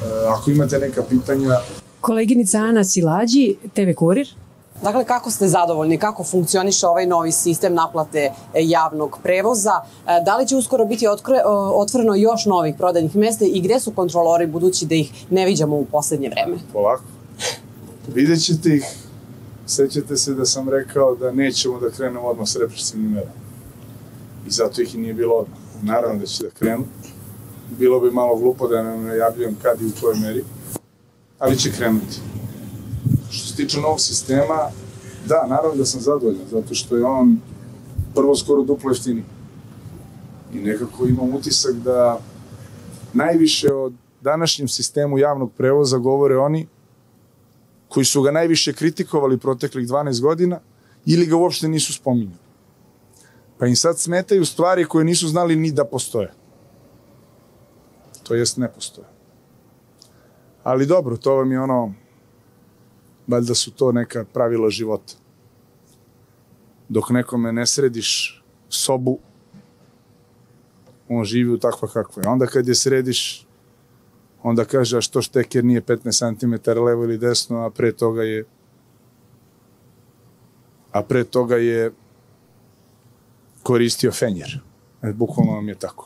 Ako imate neka pitanja... Koleginica Ana Silađi, TV Kurir. Dakle, kako ste zadovoljni, kako funkcioniše ovaj novi sistem naplate javnog prevoza? Da li će uskoro biti otvoreno još novih prodajnih mesta i gde su kontrolori, budući da ih ne viđamo u poslednje vreme? Polako. Vidjet ćete ih. Sećate se da sam rekao da nećemo da krenemo odmah s represivnim merama. I zato ih i nije bilo odmah. Naravno da će da krenu. Bilo bi malo glupo da nam najavljujem kad i u kojoj meri, ali će krenuti. Što se tiče novog sistema, da, naravno da sam zadovoljan, zato što je on prvo skoro duplo jeftiniji. I nekako imam utisak da najviše o današnjem sistemu javnog prevoza govore oni koji su ga najviše kritikovali proteklih 12 godina ili ga uopšte nisu spominjali. Pa im sad smetaju stvari koje nisu znali ni da postoje. To jest ne postoje. Ali dobro, to vam je ono, valjda su to neka pravila života. Dok nekome ne središ sobu, on živi u takva kakva je. Onda kad je središ, onda kaže, a što šteker nije 15 cm levo ili desno, a pre toga je koristio fenjer. Bukvalno vam je tako.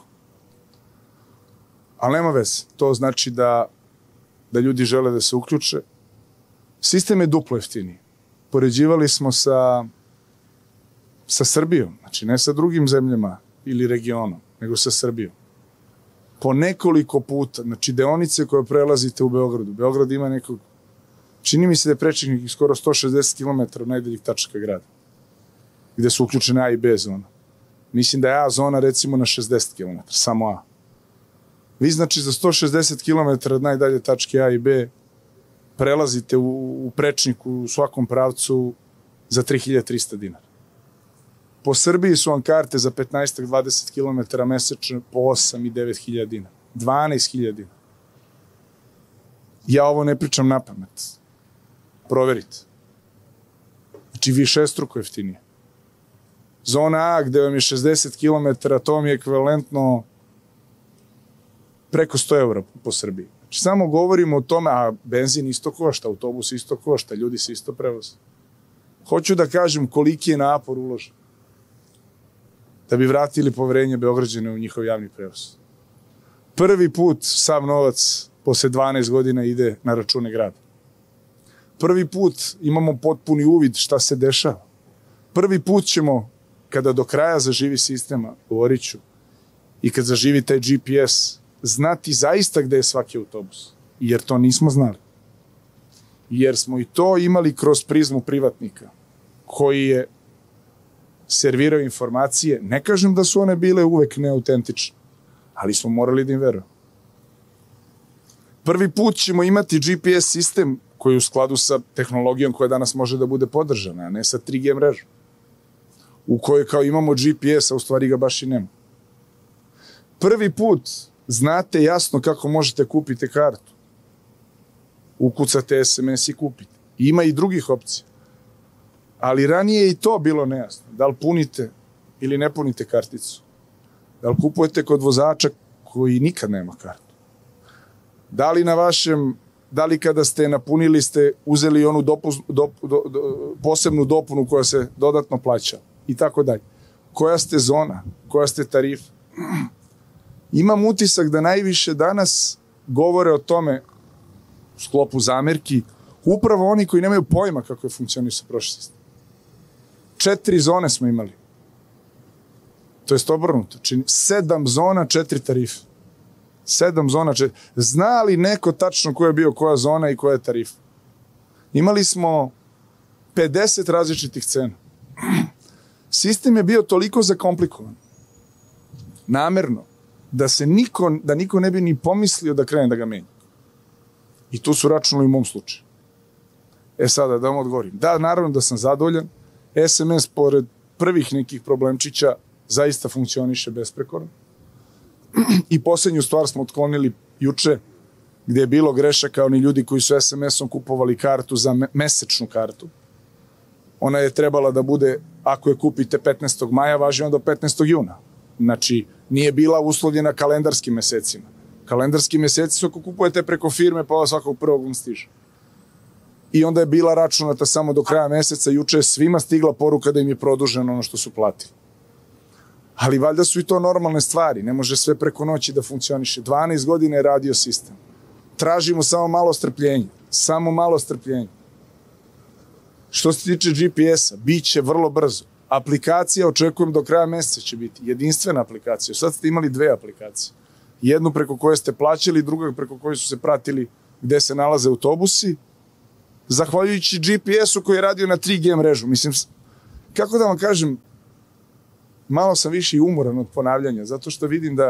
Ali nema veze. To znači da ljudi žele da se uključe. Sistem je duplo jeftiniji. Poređivali smo sa Srbijom, znači ne sa drugim zemljama ili regionom, nego sa Srbijom. Po nekoliko puta, znači deonice koje prelazite u Beogradu. Beograd ima nekog, čini mi se da je prečnik skoro 160 km od najdaljih tačaka grada, gde su uključene A i B zona. Mislim da je A zona recimo na 60 km, samo A. Vi znači za 160 km od najdalje tačke A i B prelazite u prečniku u svakom pravcu za 3300 dinara. Po Srbiji su vam karte za 15-20 km mesečno po 8 i 9.000 dinara. 12.000 dinara. Ja ovo ne pričam na pamet. Proverite. Znači višestruko jeftinije. Zona A gde vam je 60 km, to vam je ekvivalentno preko 100 € po Srbiji. Znači samo govorimo o tome, a benzin isto košta, autobus isto košta, ljudi se isto prevoze. Hoću da kažem koliki je napor uložen da bi vratili poverenje Beograđana u njihov javni prevoz. Prvi put sav novac posle 12 godina ide na račune grada. Prvi put imamo potpuni uvid šta se dešava. Prvi put ćemo, kada do kraja zaživi sistema, govorit ću, i kad zaživi taj GPS, znati zaista gde je svaki autobus. Jer to nismo znali. Jer smo i to imali kroz prizmu privatnika, koji je servirao informacije. Ne kažem da su one bile uvek neautentične, ali smo morali da im verujemo. Prvi put ćemo imati GPS sistem koji je u skladu sa tehnologijom koja danas može da bude podržana, a ne sa 3G mrežom, u kojoj kao imamo GPS, a u stvari ga baš i nema. Prvi put znate jasno kako možete kupiti kartu. Ukucate SMS i kupite. Ima i drugih opcija. Ali ranije je i to bilo nejasno. Da li punite ili ne punite karticu? Da li kupujete kod vozača koji nikad nema kartu? Da li kada ste napunili ste uzeli onu posebnu dopunu koja se dodatno plaća? I tako dalje. Koja ste zona? Koja ste tarifa? Imam utisak da najviše danas govore o tome u sklopu zamerki upravo oni koji nemaju pojma kako je funkcionisao prošli sistem. 4 zone smo imali. To je obrnuto. 7 zona, 4 tarife. 7 zona, 4. Zna li neko tačno ko je bio koja zona i koja je tarifa? Imali smo 50 različitih cena. Sistem je bio toliko zakomplikovan. Namerno. Da niko ne bi ni pomislio da krene da ga menja. I tu su računali u mom slučaju. Sada da vam odgovorim. Da, naravno da sam zadovoljan. SMS, pored prvih nekih problemčića, zaista funkcioniše besprekorno. I poslednju stvar smo otklonili juče, gde je bilo grešaka, oni ljudi koji su SMS-om kupovali kartu za mesečnu kartu. Ona je trebala da bude, ako je kupite 15. maja, važi onda 15. juna. Znači, nije bila uslovljena kalendarskim mesecima. Kalendarski meseci su ako kupujete preko firme, pa svakog prvog vam stiže. I onda je bila računata samo do kraja meseca, juče je svima stigla poruka da im je produženo ono što su platili. Ali valjda su i to normalne stvari, ne može sve preko noći da funkcioniše. 12 godina je radio sistem. Tražimo samo malo strpljenja. Što se tiče GPS-a, bit će vrlo brzo. Aplikacija, očekujem do kraja meseca će biti jedinstvena aplikacija. Sad ste imali 2 aplikacije. Jednu preko koje ste plaćali, druga preko koje su se pratili gde se nalaze autobusi, zahvaljujući GPS-u koji je radio na 3G mrežu. Mislim, kako da vam kažem, malo sam više i umoran od ponavljanja, zato što vidim da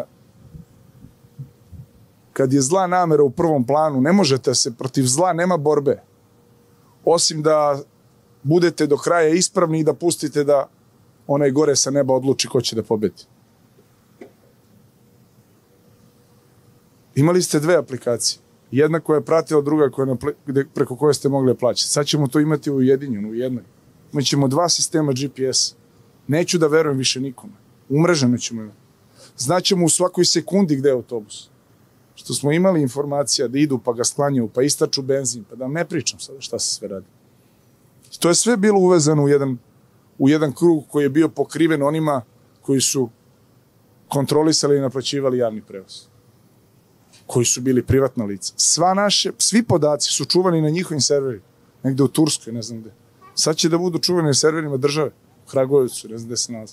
kad je zla namera u prvom planu, ne možete se, protiv zla nema borbe. Osim da budete do kraja ispravni i da pustite da onaj gore sa neba odluči ko će da pobedi. Imali ste 2 aplikacije. Jedna koja je pratila, druga preko koje ste mogli plaćati. Sad ćemo to imati u jednoj. Imaćemo 2 sistema GPS. Neću da verujem više nikome. Umreženo ćemo imati. Znaćemo u svakoj sekundi gde je autobus. Što smo imali informacija da idu pa ga sklanjaju, pa istaču benzin, pa da vam ne pričam sada šta se sve radi. To je sve bilo uvezano u jedan krug koji je bio pokriven onima koji su kontrolisali i naplaćivali javni prevoz. Koji su bili privatna lica. Svi podaci su čuvani na njihovim serverima. Negde u Turskoj, ne znam gde. Sad će da budu čuvani na serverima države. U Kragujevcu, ne znam gde se nalaze.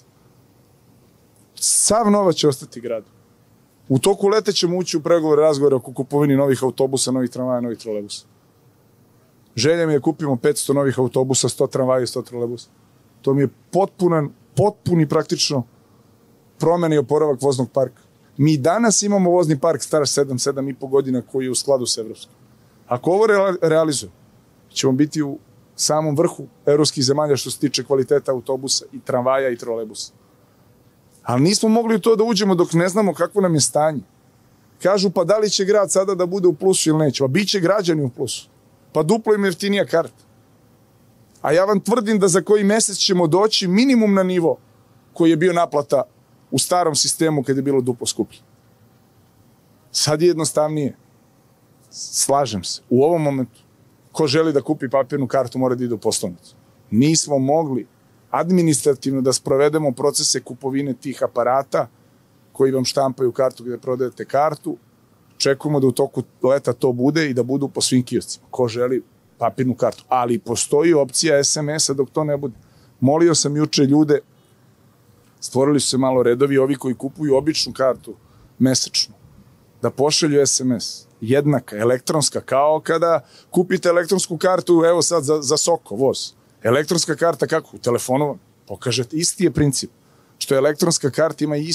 Sav novac će ostati gradu. U toku leta ćemo ući u pregovore, razgovore oko kupovini novih autobusa, novih tramvaja, novih trolebusa. Želja mi je kupimo 500 novih autobusa, 100 tramvaja i 100 trolebusa. To mi je potpuni praktično promena i oporavak voznog parka. Mi danas imamo vozni park star 7,5 godina koji je u skladu s evropskim. Ako ovo realizujemo, ćemo biti u samom vrhu evropskih zemalja što se tiče kvaliteta autobusa i tramvaja i trolebusa. Ali nismo mogli u to da uđemo dok ne znamo kakvo nam je stanje. Kažu, pa da li će grad sada da bude u plusu ili neće? Pa bit će građani u plusu. Pa duplo im jeftinija karta. A ja vam tvrdim da za koji mesec ćemo doći minimum na nivo koji je bio naplata u starom sistemu kad je bilo duplo skuplje. Sad je jednostavnije. Slažem se. U ovom momentu, ko želi da kupi papirnu kartu mora da ide u poslovnicu. Nismo mogli administrativno da sprovedemo procese kupovine tih aparata koji vam štampaju kartu gde prodajete kartu. Čekujemo da u toku leta to bude i da budu po svim kioscima. Ko želi papirnu kartu. Ali postoji opcija SMS-a dok to ne bude. Molio sam juče ljude, stvorili su se malo redovi, ovi koji kupuju običnu kartu mesečnu, da pošalju SMS. Jednaka, elektronska, kao kada kupite elektronsku kartu, evo sad za Soko, voz. Elektronska karta kako? U telefonu pokažete. Isti je princip. Što elektronska karta ima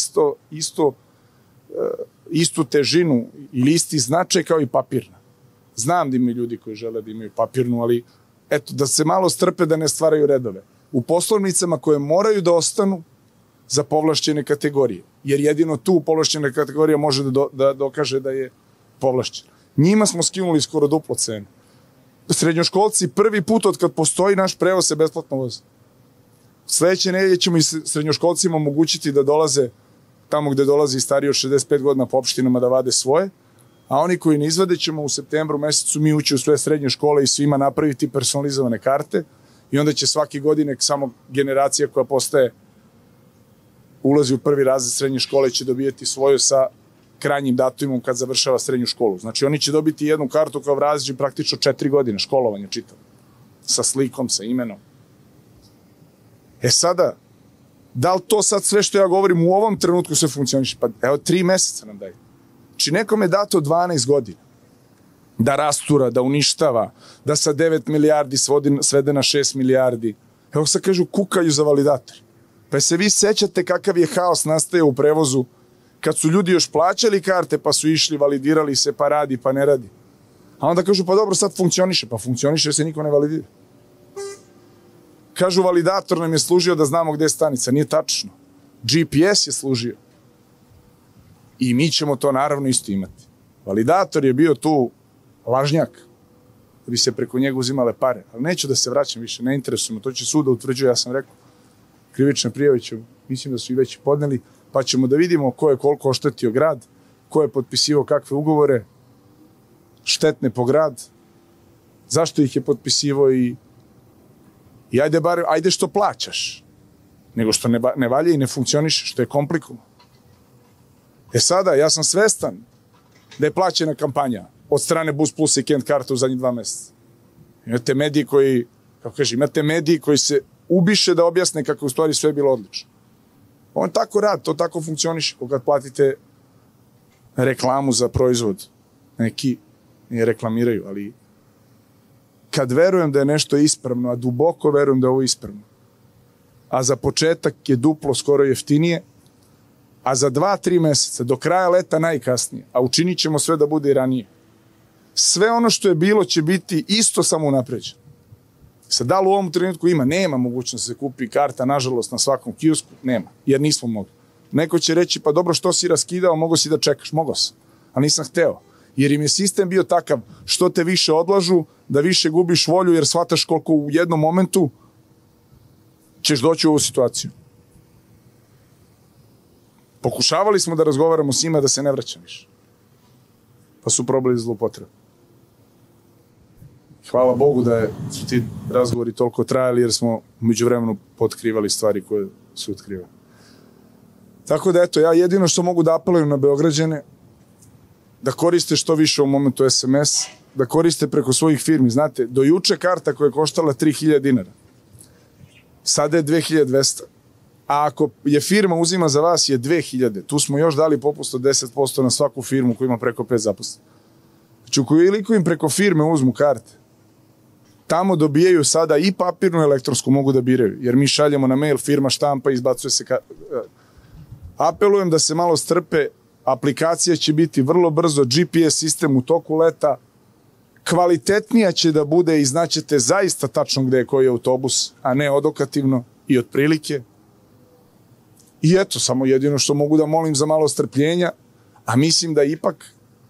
istu težinu ili isti značaj kao i papirna. Znam da imaju ljudi koji žele da imaju papirnu, ali eto, da se malo strpe da ne stvaraju redove. U poslovnicama koje moraju da ostanu za povlašćene kategorije. Jer jedino tu povlašćena kategorija može da dokaže da je povlašćena. Njima smo skinuli skoro duplo cenu. Srednjoškolci prvi put od kad postoji naš prevoz se besplatno vozi. Sledeće nedelje ćemo i srednjoškolcima omogućiti da dolaze tamo gde dolazi stariji od 65 godina po opštinama da vade svoje, a oni koji ne izvade ćemo u septembru mesecu mi ući u sve srednje škole i svima napraviti personalizovane karte i onda će svake godine samo generacija koja postaje ulazi u prvi razred srednje škole će dobijeti svoju sa krajnjim datumom kad završava srednju školu. Znači oni će dobiti jednu kartu koja vraži praktično 4 godine školovanja čitava. Sa slikom, sa imenom. Sada, da li to sad sve što ja govorim u ovom trenutku sve funkcioniše? Pa evo 3 meseca nam daju. Znači nekom je dato 12 godina da rastura, da uništava, da sa 9 milijardi svede na 6 milijardi. Evo sad kažu kukaju za validator. Pa se vi sećate kakav je haos nastaje u prevozu kad su ljudi još plaćali karte pa su išli, validirali se, pa radi, pa ne radi. A onda kažu pa dobro sad funkcioniše. Pa funkcioniše jer se niko ne validira. Kažu validator nam je služio da znamo gde je stanica. Nije tačno. GPS je služio. I mi ćemo to naravno isto imati. Validator je bio tu lažnjak. Da bi se preko njega uzimale pare. Ali neću da se vraćam više, ne interesujemo. To će sud da utvrđuje, ja sam rekao. Krivične prijave ćemo, mislim da su i već podneli, pa ćemo da vidimo ko je koliko oštetio grad, ko je potpisivao kakve ugovore, štetne po grad, zašto ih je potpisivao i ajde što plaćaš, nego što ne valja i ne funkcioniše, što je komplikovano. Sada, ja sam svestan da je plaćena kampanja od strane Bus Plus i Kent Karta u zadnjih 2 meseca. Imate mediji koji se ubiše da objasne kako u stvari sve bilo odlično. On tako radi, to tako funkcioniše. Kad platite reklamu za proizvod, neki ne reklamiraju, ali kad verujem da je nešto ispravno, a duboko verujem da je ovo ispravno, a za početak je duplo skoro jeftinije, a za 2-3 meseca, do kraja leta najkasnije, a učinit ćemo sve da bude i ranije, sve ono što je bilo će biti isto samo unapređeno. Sad, da li u ovom trenutku nema mogućnost da se kupi karta, nažalost, na svakom kiosku? Nema, jer nismo mogli. Neko će reći, pa dobro, što si raskidao, mogo si da čekaš? Mogao sam, ali nisam hteo. Jer im je sistem bio takav, što te više odlažu, da više gubiš volju, jer shvataš koliko u jednom momentu ćeš doći u ovu situaciju. Pokušavali smo da razgovaramo s njima da se ne vraćam više. Pa su probali zloupotrebe. Hvala Bogu da su ti razgovori toliko trajali, jer smo među vremenu potkrivali stvari koje su otkrivali. Tako da, ja jedino što mogu da apelujem na Beograđane, da koriste što više u momentu SMS, da koriste preko svojih firmi. Znate, do juče karta koja je koštala 3.000 dinara, sada je 2.200. A ako je firma uzima za vas je 2.000, tu smo još dali popust od 10% na svaku firmu koja ima preko 5 zaposlenih. Znači, ukoliko im preko firme uzmu karte, tamo dobijaju sada i papirnu i elektronsku, mogu da biraju, jer mi šaljemo na mail, firma štampa, izbacuje se Apelujem da se malo strpe, aplikacija će biti vrlo brzo, GPS sistem u toku leta, kvalitetnija će da bude i znaćete zaista tačno gde je koji autobus, a ne odokativno i otprilike. I eto, samo jedino što mogu da molim za malo strpljenja, a mislim da ipak,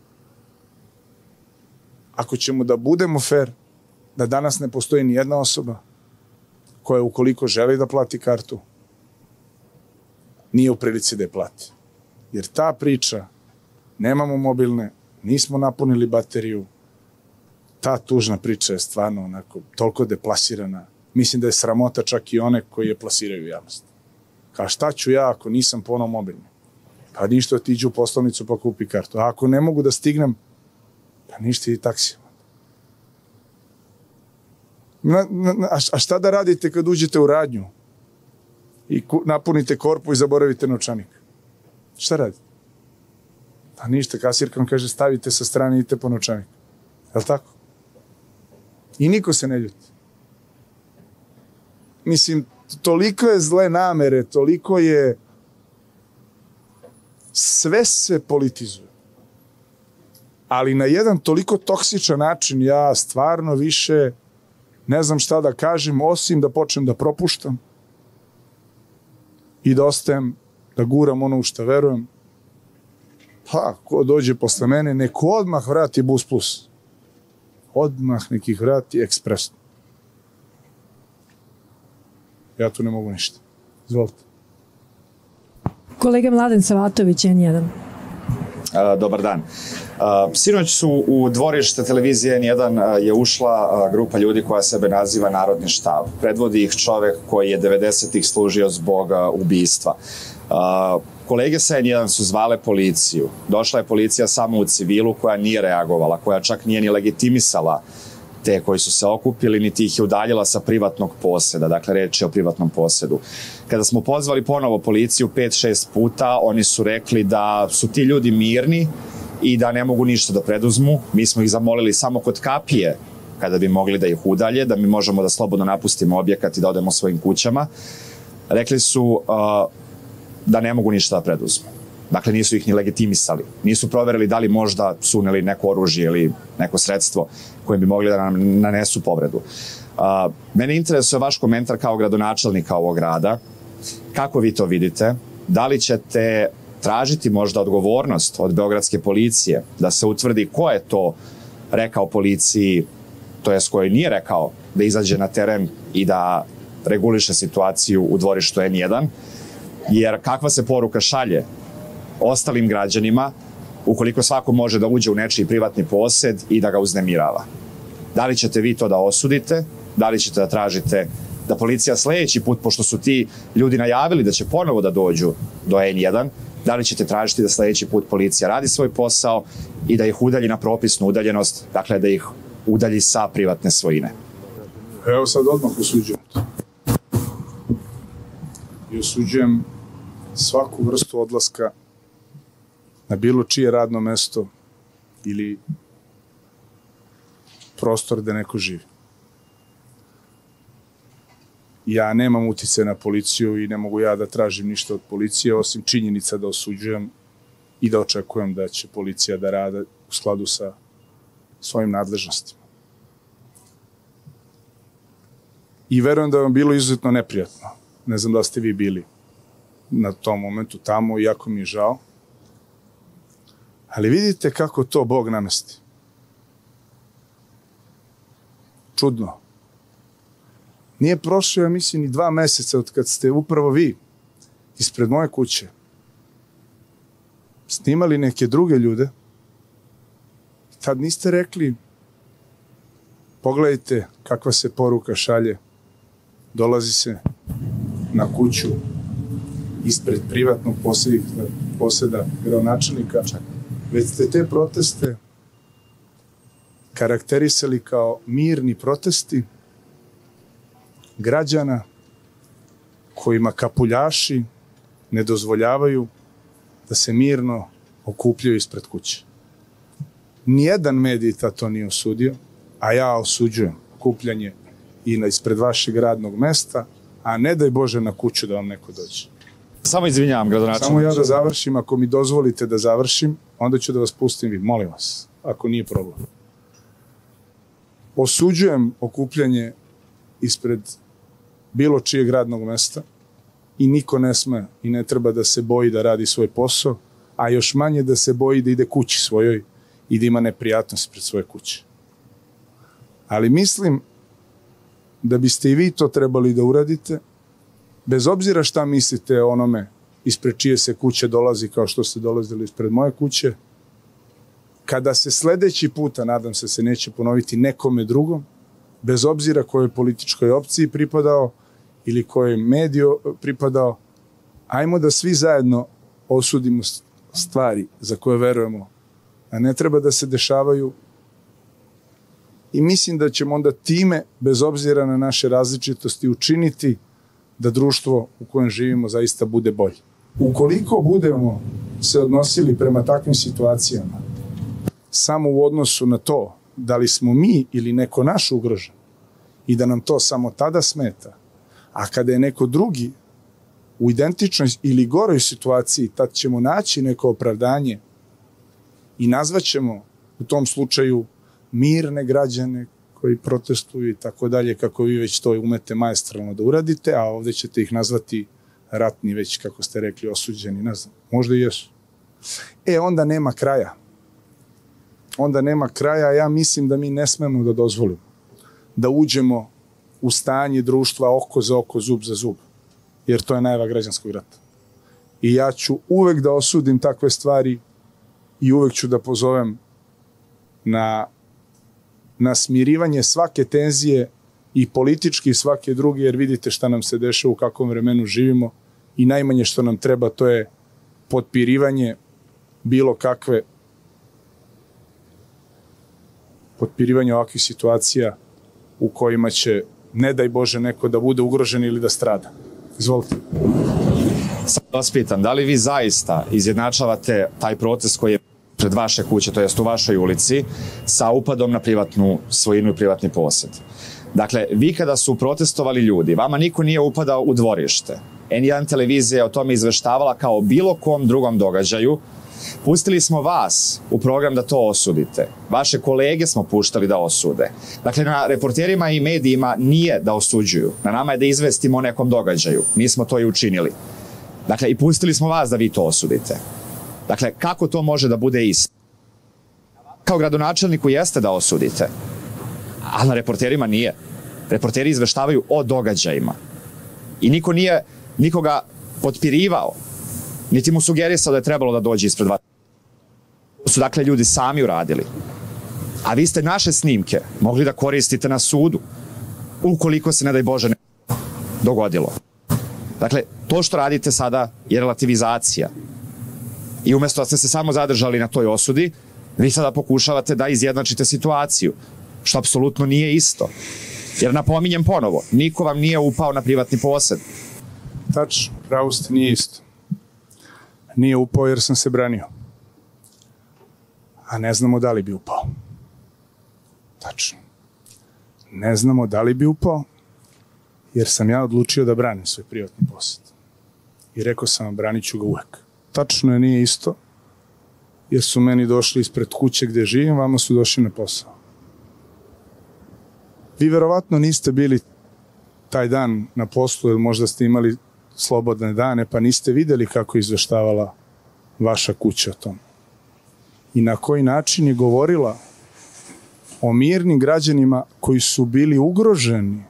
ako ćemo da budemo fair, da danas ne postoji ni jedna osoba koja, ukoliko želi da plati kartu, nije u prilici da je plati. Jer ta priča, nemamo mobilne, nismo napunili bateriju, ta tužna priča je stvarno onako toliko deplasirana. Mislim da je sramota čak i one koji je plasiraju u javnost. Šta ću ja ako nisam ponovo mobilni? Pa ništa, ti iđu u poslovnicu pa kupi kartu. A ako ne mogu da stignem, pa ništa i taksijama. A šta da radite kad uđete u radnju i napunite korpu i zaboravite novčanik? Šta radite? Pa ništa, kasirka vam kaže stavite sa strane i idite po novčanik. Je li tako? I niko se ne ljuti. Mislim, toliko je zle namere, toliko je, sve se politizuje. Ali na jedan toliko toksičan način ja stvarno više ne znam šta da kažem, osim da počnem da propuštam i da ostajem, da guram ono u što verujem. Pa, ko dođe posle mene, neko odmah vrati Bus Plus. Odmah nekih vrati ekspresno. Ja tu ne mogu ništa. Izvolite. Kolega Mladen Savatović, N1. Dobar dan. Sinoć su u dvorište televizije N1 je ušla grupa ljudi koja sebe naziva Narodni štab. Predvodi ih čovek koji je 90-ih služio zbog ubistva. Kolege sa N1 su zvale policiju. Došla je policija samo u civilu koja nije reagovala, koja čak nije ni legitimisala te koji su se okupili, niti ih je udaljila sa privatnog poseda, dakle reč je o privatnom posedu. Kada smo pozvali ponovo policiju 5-6 puta, oni su rekli da su ti ljudi mirni i da ne mogu ništa da preduzmu. Mi smo ih zamolili samo kod kapije, kada bi mogli da ih udalje, da mi možemo da slobodno napustimo objekat i da odemo svojim kućama. Rekli su da ne mogu ništa da preduzmu. Dakle, nisu ih ni legitimisali. Nisu proverili da li možda su uneli neko oružje ili neko sredstvo koje bi mogli da nam nanesu povredu. Mene interesuje vaš komentar kao gradonačelnika ovog grada. Kako vi to vidite? Da li ćete tražiti možda odgovornost od beogradske policije da se utvrdi ko je to rekao policiji, to jest ko je nije rekao da izađe na teren i da reguliše situaciju u dvorištu N1? Jer kakva se poruka šalje ostalim građanima ukoliko svako može da uđe u nečiji privatni posed i da ga uznemirava. Da li ćete vi to da osudite? Da li ćete da tražite da policija sledeći put, pošto su ti ljudi najavili da će ponovo da dođu do N1, da li ćete tražiti da sledeći put policija radi svoj posao i da ih udalji na propisnu udaljenost, dakle da ih udalji sa privatne svojine? Evo sad odmah osuđujem to. I osuđujem svaku vrstu odlaska na bilo čije radno mesto ili prostor gde neko živi. Ja nemam utice na policiju i ne mogu ja da tražim ništa od policije, osim činjenica da osuđujem i da očekujem da će policija da rada u skladu sa svojim nadležnostima. I verujem da vam bilo izuzetno neprijatno. Ne znam da ste vi bili na tom momentu tamo, iako mi je žao. Ali vidite kako to Bog namesti. Čudno. Nije prošlo, ja mislim, ni 2 meseca od kad ste upravo vi ispred moje kuće snimali neke druge ljude. Tad niste rekli, pogledajte kakva se poruka šalje, dolazi se na kuću ispred privatnog poseda gradonačelnika, već ste te proteste karakterisali kao mirni protesti građana kojima kapuljaši ne dozvoljavaju da se mirno okupljaju ispred kuće. Nijedan medij to nije osudio, a ja osuđujem okupljanje i ispred vašeg radnog mesta, a ne daj Bože na kuću da vam neko dođe. Samo izvinjavam, gradonačelniče. Samo ja da završim, ako mi dozvolite da završim, onda ću da vas pustim vi, molim vas, ako nije problem. Osuđujem okupljanje ispred bilo čijeg radnog mesta i niko ne sme i ne treba da se boji da radi svoj posao, a još manje da se boji da ide kući svojoj i da ima neprijatnost pred svoje kuće. Ali mislim da biste i vi to trebali da uradite, bez obzira šta mislite o onome ispred čije se kuće dolazi kao što ste dolazili ispred moje kuće, kada se sledeći puta, nadam se neće ponoviti nekome drugom, bez obzira kojoj političkoj opciji pripadao ili kojoj mediju pripadao, ajmo da svi zajedno osudimo stvari za koje verujemo, a ne treba da se dešavaju. I mislim da ćemo onda time, bez obzira na naše različitosti, učiniti da društvo u kojem živimo zaista bude bolje. Ukoliko budemo se odnosili prema takvim situacijama samo u odnosu na to da li smo mi ili neko naš ugrožen i da nam to samo tada smeta, a kada je neko drugi u identičnoj ili goroj situaciji, tad ćemo naći neko opravdanje i nazvaćemo u tom slučaju mirne građane koji protestuju i tako dalje, kako vi već to umete maestralno da uradite, a ovde ćete ih nazvati ratni, već kako ste rekli, osuđeni, ne znam, možda i jesu. Onda nema kraja. Onda nema kraja, ja mislim da mi ne smemo da dozvolimo da uđemo u stanje društva oko za oko, zub za zub, jer to je najava građanskog rata. I ja ću uvek da osudim takve stvari i uvek ću da pozovem na smirivanje svake tenzije i politički i svake druge, jer vidite šta nam se dešava, u kakvom vremenu živimo i najmanje što nam treba to je potpirivanje bilo kakve potpirivanje ovakvih situacija u kojima će, ne daj Bože, neko da bude ugrožen ili da strada. Izvolite. Sad vas pitam, da li vi zaista izjednačavate taj proces koji je pred vaše kuće, to jest u vašoj ulici, sa upadom na privatnu svojinu i privatni posed? Dakle, vi kada su protestovali ljudi, vama niko nije upadao u dvorište. N1 televizija je o tome izveštavala kao o bilo kom drugom događaju. Pustili smo vas u program da to osudite. Vaše kolege smo puštali da osude. Dakle, na reporterima i medijima nije da osuđuju. Na nama je da izvestimo o nekom događaju. Mi smo to i učinili. Dakle, i pustili smo vas da vi to osudite. Dakle, kako to može da bude isto? Kao gradonačelniku jeste da osudite, ali na reporterima nije. Reporteri izveštavaju o događajima. I niko nije nikoga potpirivao, niti mu sugerisao da je trebalo da dođe ispred vas. su dakle ljudi sami uradili. A vi ste naše snimke mogli da koristite na sudu, ukoliko se, ne daj Bože, ne dogodilo. Dakle, to što radite sada je relativizacija. I umjesto da ste se samo zadržali na toj osudi, vi sada pokušavate da izjednačite situaciju, što apsolutno nije isto. Jer napominjem ponovo, niko vam nije upao na privatni posed. Tačno, pravo ste, nije isto. Nije upao jer sam se branio. A ne znamo da li bi upao. Tačno. Ne znamo da li bi upao, jer sam ja odlučio da branim svoj privatni posed. I rekao sam vam, branit ću ga uvek. Tačno je, nije isto, jer su meni došli ispred kuće gde živim, vama su došli na posao. Vi verovatno niste bili taj dan na poslu, jer možda ste imali slobodne dane, pa niste videli kako je izveštavala vaša kuća o tom. I na koji način je govorila o mirnim građanima koji su bili ugroženi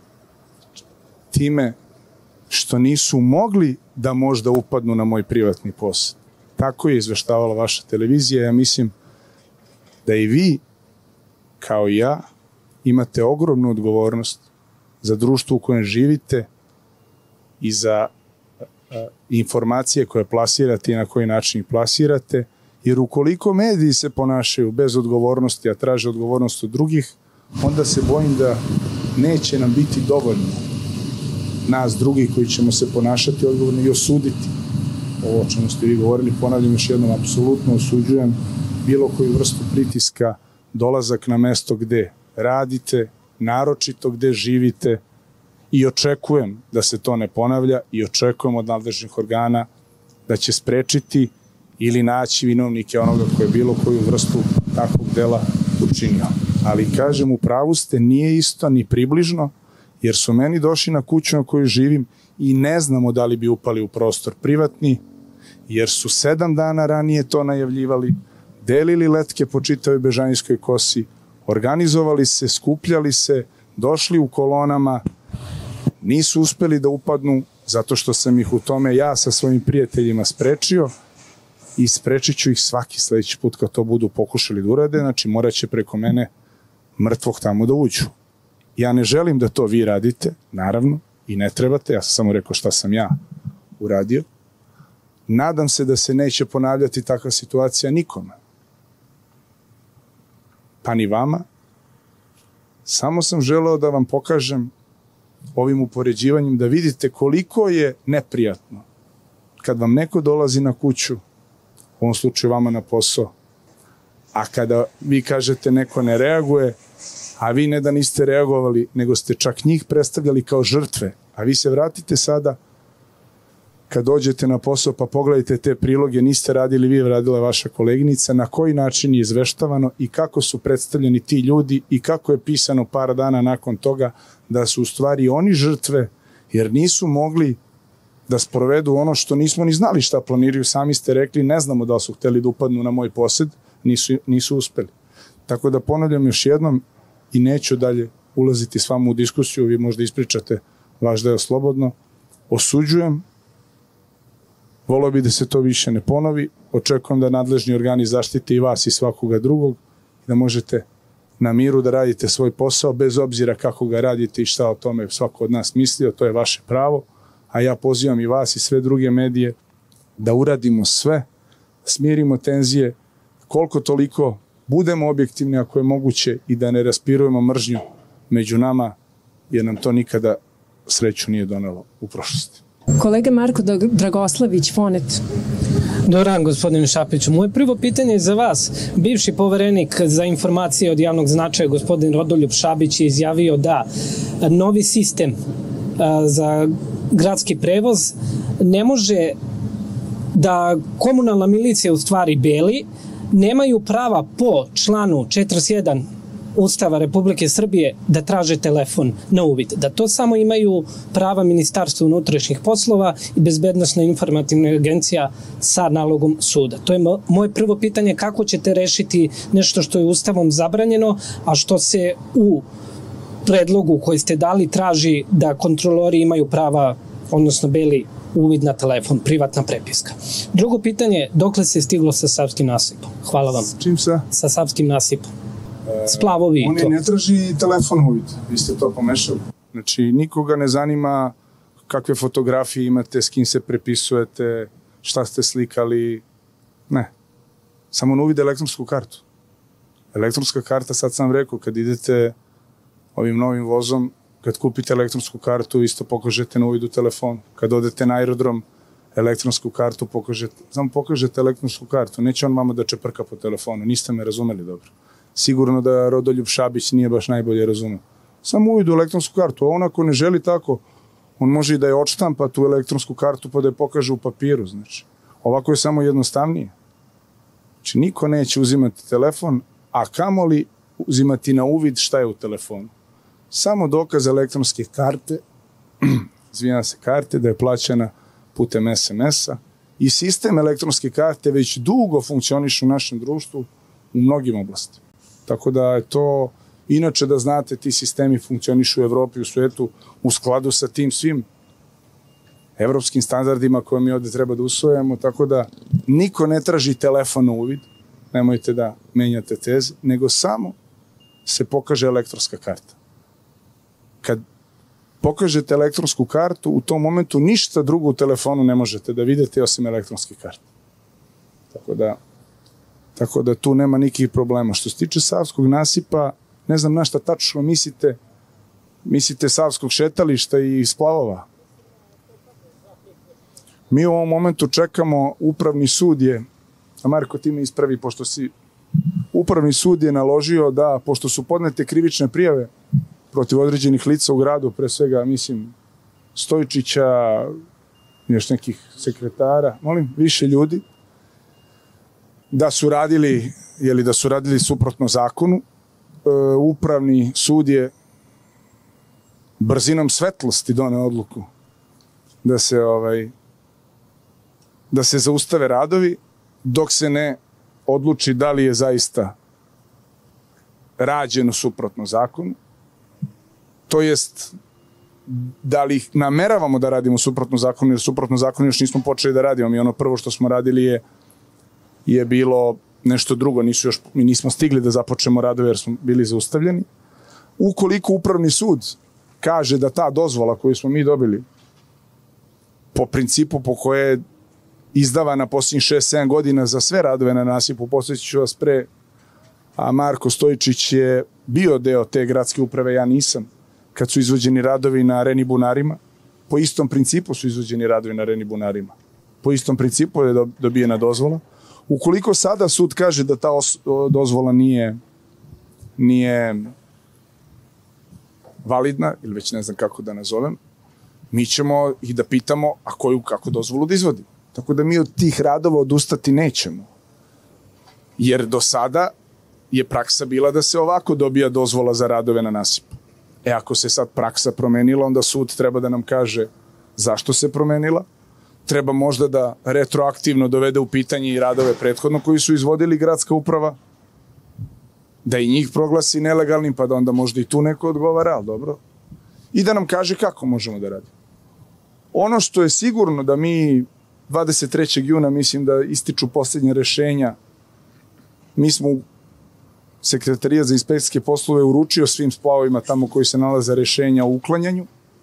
time što nisu mogli da možda upadnu na moj privatni posed. Tako je izveštavala vaša televizija. Ja mislim da i vi, kao i ja, imate ogromnu odgovornost za društvo u kojem živite i za informacije koje plasirate i na koji način ih plasirate, jer ukoliko mediji se ponašaju bez odgovornosti, a traže odgovornost od drugih, onda se bojim da neće nam biti dovoljno nas drugih koji ćemo se ponašati odgovorno i osuditi ovo o čemu ste vi govorili. Ponavljam još jednom, apsolutno osuđujem bilo koju vrstu pritiska, dolazak na mesto gde radite, naročito gde živite, i očekujem da se to ne ponavlja i očekujem od nadležnih organa da će sprečiti ili naći vinovnike onoga koji je bilo koju vrstu takvog dela učinio. Ali kažem, u pravu ste, nije isto ni približno, jer su meni došli na kuću na kojoj živim i ne znamo da li bi upali u prostor privatni, jer su 7 dana ranije to najavljivali, delili letke po čitavoj Bežanijskoj kosi, organizovali se, skupljali se, došli u kolonama, nisu uspeli da upadnu zato što sam ih u tome ja sa svojim prijateljima sprečio i sprečit ću ih svaki sledeći put kad to budu pokušali da urade, znači morat će preko mene mrtvog tamo da uđu. Ja ne želim da to vi radite, naravno, i ne trebate, ja sam samo rekao šta sam ja uradio. Nadam se da se neće ponavljati takva situacija nikome. Pa ni vama. Samo sam želeo da vam pokažem ovim upoređivanjem da vidite koliko je neprijatno kad vam neko dolazi na kuću, u ovom slučaju vama na posao, a kada vi kažete neko ne reaguje, a vi ne da niste reagovali, nego ste čak njih predstavljali kao žrtve, a vi se vratite sada kad dođete na posao pa pogledajte te priloge, niste radili vi, radila vaša koleginica, na koji način je izveštavano i kako su predstavljeni ti ljudi i kako je pisano par dana nakon toga da su u stvari oni žrtve, jer nisu mogli da sprovedu ono što nismo ni znali šta planiraju. Sami ste rekli, ne znamo da li su hteli da upadnu na moj posed, nisu uspeli. Tako da ponavljam još jednom i neću dalje ulaziti s vama u diskusiju, vi možda ispričate vaš deo slobodno. Osuđujem, volio bi da se to više ne ponovi, očekujem da nadležni organi zaštite i vas i svakoga drugog, da možete na miru da radite svoj posao, bez obzira kako ga radite i šta o tome svako od nas mislio, to je vaše pravo, a ja pozivam i vas i sve druge medije da uradimo sve, smirimo tenzije, koliko toliko budemo objektivni ako je moguće i da ne raspirujemo mržnju među nama, jer nam to nikada sreću nije donelo u prošlosti. Kolega Marko Dragoslavić, Fonet. Dobar dan, gospodine Šapiću. Moje prvo pitanje je za vas. Bivši poverenik za informacije od javnog značaja, gospodin Rodoljub Šabić, je izjavio da novi sistem za gradski prevoz ne može da komunalna milicija, u stvari beli, nemaju prava po članu 41 Ustava Republike Srbije da traže telefon na uvid, da to samo imaju prava Ministarstva unutrašnjih poslova i Bezbednosna informativna agencija sa nalogom suda. To je moje prvo pitanje, kako ćete rešiti nešto što je Ustavom zabranjeno, a što se u predlogu koji ste dali traži da kontrolori imaju prava, odnosno beli uvid na telefon, privatna prepiska. Drugo pitanje, dokle se stiglo sa Savskim nasipom? Hvala vam. Čim sa? Sa Savskim nasipom. Splavovi i to. On ne traži telefon uvid, vi ste to pomešali. Znači, nikoga ne zanima kakve fotografije imate, s kim se prepisujete, šta ste slikali, ne. Samo na uvid elektronsku kartu. Elektronska karta, sad sam rekao, kad idete ovim novim vozom, kad kupite elektronsku kartu, isto pokažete na uvid u telefon. Kad odete na aerodrom, elektronsku kartu pokažete elektronsku kartu. Neće on vama da čeprka po telefonu, niste me razumeli dobro. Sigurno da Rodoljub Šabić nije baš najbolje razumeo. Samo uvid u elektronsku kartu, a on ako ne želi tako, on može i da je odštampa tu elektronsku kartu pa da je pokaže u papiru, znači. Ovako je samo jednostavnije. Znači, niko neće uzimati telefon, a kamoli uzimati na uvid šta je u telefonu. Samo dokaz elektronske karte, izvinjam se, karte, da je plaćena putem SMS-a i sistem elektronske karte već dugo funkcioniše u našem društvu u mnogim oblastima. Tako da je to, inače da znate, ti sistemi funkcionišu u Evropi i u svetu u skladu sa tim svim evropskim standardima koje mi ovde treba da usvojamo, tako da niko ne traži telefon na uvid, nemojte da menjate teze, nego samo se pokaže elektronska karta. Kad pokažete elektronsku kartu, u tom momentu ništa drugo u telefonu ne možete da vidite osim elektronske karte. Tako da tu nema nikakvih problema. Što se tiče Savskog nasipa, ne znam na šta tačno mislite. Mislite Savskog šetališta i splavova. Mi u ovom momentu čekamo, upravni sud je, a Marko ti me ispravi, pošto si, upravni sud je naložio da, pošto su podnete krivične prijave protiv određenih lica u gradu, pre svega, mislim, Stojčića, još nekih sekretara, više ljudi, da su radili suprotno zakonu. Upravni sud je brzinom svetlosti doneo odluku da se zaustave radovi dok se ne odluči da li je zaista rađeno suprotno zakonu. To jest, da li nameravamo da radimo suprotno zakonu, jer suprotno zakonu još nismo počeli da radimo. Mi ono prvo što smo radili je bilo nešto drugo, mi nismo stigli da započnemo radove jer smo bili zaustavljeni. Ukoliko upravni sud kaže da ta dozvola koju smo mi dobili po principu po koje je izdavana posljednjih 6-7 godina za sve radove na nasipu, posjetit ću vas pre, a Marko Stojčić je bio deo te gradske uprave, ja nisam, kad su izvođeni radovi na Areni Bunarima, po istom principu su izvođeni radovi na Areni Bunarima. Po istom principu je dobijena dozvola. Ukoliko sada sud kaže da ta dozvola nije validna, ili već ne znam kako da nazovem, mi ćemo ih da pitamo, a kako dozvolu da izvodi. Tako da mi od tih radova odustati nećemo. Jer do sada je praksa bila da se ovako dobija dozvola za radove na nasipu. Ako se sad praksa promenila, onda sud treba da nam kaže zašto se promenila. Treba možda da retroaktivno dovede u pitanje i radove prethodno koji su izvodili gradska uprava, da i njih proglasi nelegalnim, pa da onda možda i tu neko odgovara, ali dobro. I da nam kaže kako možemo da radimo. Ono što je sigurno da mi 23. juna, mislim da ističu posljednje rešenja, mi smo u Sekretarijat za inspekcijske poslove uručio svim splavovima tamo koji se nalaze rešenja o uklanjanju,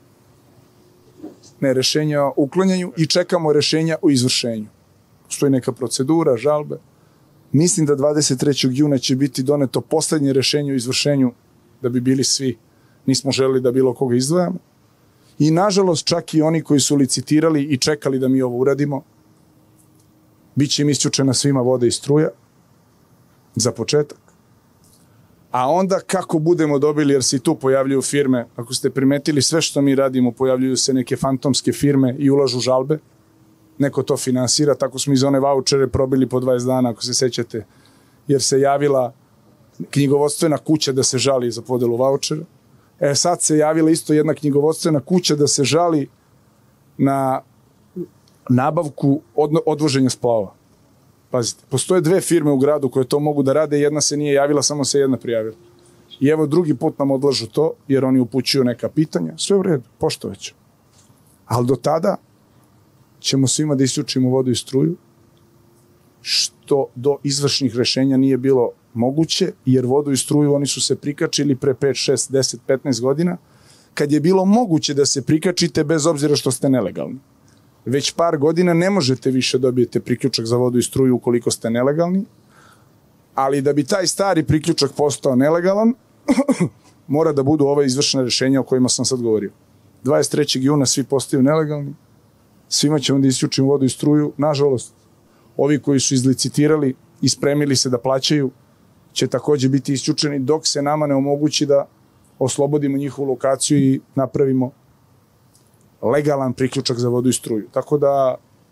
i čekamo rešenja o izvršenju. Postoji neka procedura, žalbe. Mislim da 23. juna će biti doneto poslednje rešenje o izvršenju da bi bili svi. Nismo želeli da bilo koga izdvajamo. I nažalost čak i oni koji su licitirali i čekali da mi ovo uradimo, bit će im isključena svima voda i struja za početak. A onda kako budemo dobili, jer se i tu pojavljuju firme, ako ste primetili sve što mi radimo, pojavljuju se neke fantomske firme i ulažu žalbe, neko to finansira, tako smo iz one vaučere probili po 20 dana, ako se sećate, jer se javila knjigovodstvena kuća da se žali za podelu vaučera. Sad se javila isto jedna knjigovodstvena kuća da se žali na nabavku odvoženja splavova. Pazite, postoje 2 firme u gradu koje to mogu da rade, jedna se nije javila, samo se jedna prijavila. I evo drugi put nam odlažu to, jer oni upućuju neka pitanja. Sve u redu, poštovaću. Ali do tada ćemo svima da isključimo vodu i struju, što do izvršnih rešenja nije bilo moguće, jer vodu i struju oni su se prikačili pre 5, 6, 10, 15 godina, kad je bilo moguće da se prikačite bez obzira što ste nelegalni. Već par godina ne možete više dobijete priključak za vodu i struju ukoliko ste nelegalni, ali da bi taj stari priključak postao nelegalan, mora da budu ove izvršne rešenja o kojima sam sad govorio. 23. juna svi postaju nelegalni, svima ćemo da isključimo vodu i struju. Nažalost, ovi koji su izlicitirali i spremili se da plaćaju će takođe biti isključeni dok se nama ne omogući da oslobodimo njihovu lokaciju i napravimo legalan priključak za vodu i struju. Tako da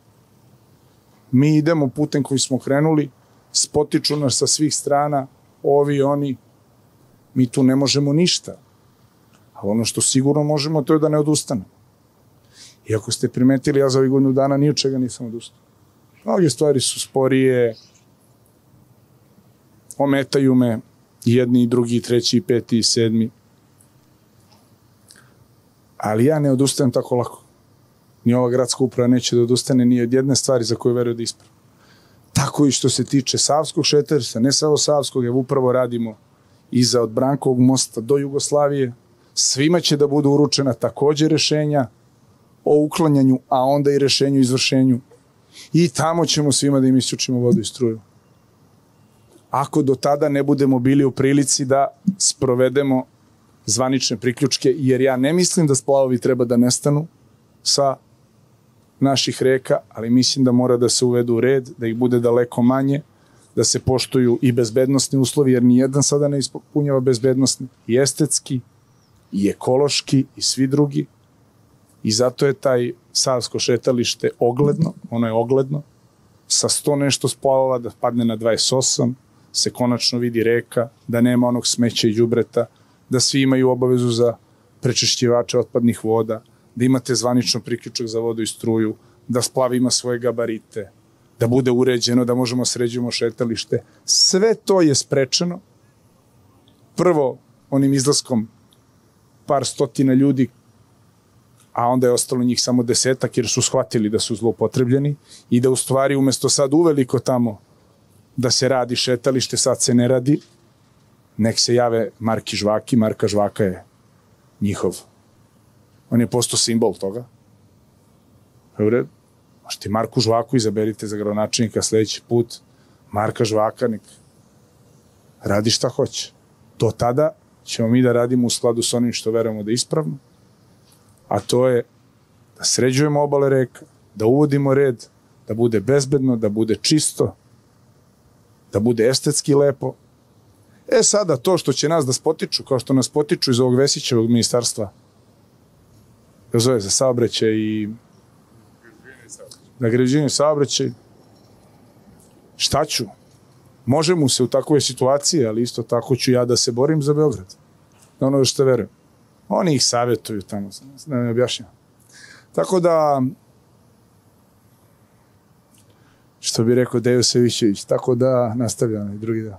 mi idemo putem koji smo krenuli, spotiču nas sa svih strana, ovi, oni, mi tu ne možemo ništa. A ono što sigurno možemo, to je da ne odustanemo. I ako ste primetili, ja za ovih godinu dana ni od čega nisam odustao. Mnoge stvari su sporije, ometaju me jedni i drugi, treći, peti i sedmi. Ali ja ne odustajem tako lako. Ni ova gradska uprava neće da odustane ni od jedne stvari za koju veruje da ispravi. Tako i što se tiče Savskog šetališta, ne samo Savskog, evo upravo radimo iza od Brankovog mosta do Jugoslavije. Svima će da budu uručena takođe rešenja o uklanjanju, a onda i rešenju o izvršenju. I tamo ćemo svima da im isključimo vodu i struju. Ako do tada ne budemo bili u prilici da sprovedemo zvanične priključke, jer ja ne mislim da splavovi treba da nestanu sa naših reka, ali mislim da mora da se uvedu u red, da ih bude daleko manje, da se poštuju i bezbednosni uslovi, jer nijedan sada ne ispunjava bezbednosni, i estetski, i ekološki, i svi drugi. I zato je taj Savsko šetalište ogledno, ono je ogledno, sa 100 nešto splavova da padne na 28, se konačno vidi reka, da nema onog smeća i đubreta, da svi imaju obavezu za prečišćivače otpadnih voda, da imate zvanično priključak za vodu i struju, da splav ima svoje gabarite, da bude uređeno, da možemo sređujemo šetalište. Sve to je sprečeno. Prvo, onim izlaskom par stotina ljudi, a onda je ostalo njih samo 10, jer su shvatili da su zloupotrebljeni i da u stvari umesto sad uveliko tamo da se radi šetalište, sad se ne radi. Nek se jave Marki Žvaki, Marka Žvaka je njihov. On je postao simbol toga. Možete Marku Žvaku izaberite za gradonačelnika sledeći put. Marka Žvaka nek radi šta hoće. Do tada ćemo mi da radimo u skladu s onim što verujemo da je ispravno, a to je da sređujemo obale reka, da uvodimo red, da bude bezbedno, da bude čisto, da bude estetski lepo. Sada to što će nas da spotiču, kao što nas potiču iz ovog Vesićevog ministarstva, da zove za saobraćaj i da građevinu saobraćaj, šta ću? Može mu se u takvoj situaciji, ali isto tako ću ja da se borim za Beograd. Na ono što verujem. Oni ih savjetuju tamo, da ne objašnjam. Tako da, što bi rekao Dejo Savićević, tako da nastavljamo i drugi dan.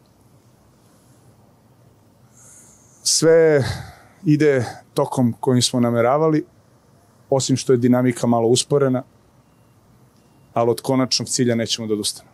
Sve ide tokom kojim smo nameravali, osim što je dinamika malo usporena, ali od konačnog cilja nećemo da odustanemo.